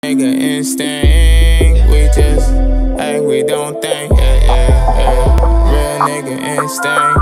Nigga instinct, we just act, we don't think, Real nigga instinct,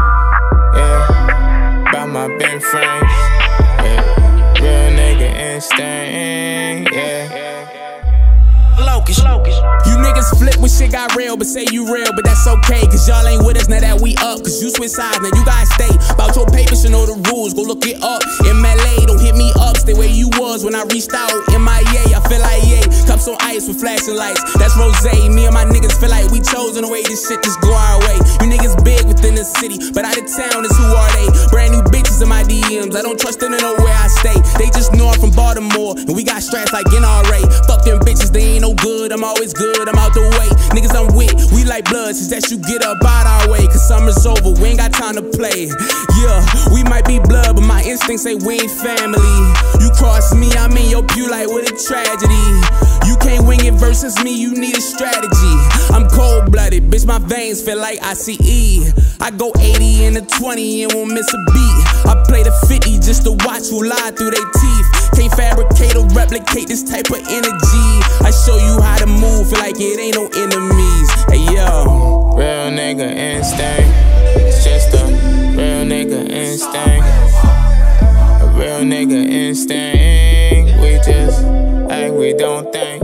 by my bent frames, Real nigga instinct, Locust. You niggas flip when shit got real, but say you real, but that's okay, cause y'all ain't with us now that we up, cause you switch sides, now you gotta stay. About your papers, you know the rules, go look it up. MLA, don't hit me up, stay where you was when I reached out. MIA, I feel like cups on ice with flashing lights, that's rose. Me and my niggas feel like we chosen the way this shit just go our way. You niggas big within the city, but out of town is who are they? Brand new bitches in my DMs, I don't trust them to know where I stay. They just know I'm from Baltimore, and we got straps like NRA. Fuck them bitches, they ain't no good, I'm always good, I'm out the way. Niggas I'm with, we like blood, since that you get up out our way. Cause summer's over, we ain't got time to play. Yeah, we might be blood, but my instincts say we ain't family. You cross me, I'm in your pew like what a tragedy. You can't wing it versus me, you need a strategy. I'm cold-blooded, bitch, my veins feel like ICE. I go 80 and a 20 and won't miss a beat. I play the 50 just to watch who lie through their teeth. Can't fabricate or replicate this type of energy. I show you how to move, feel like it ain't no enemies. Hey yo, real nigga instinct, it's just a real nigga instinct. A real nigga instinct, we just act, we don't think.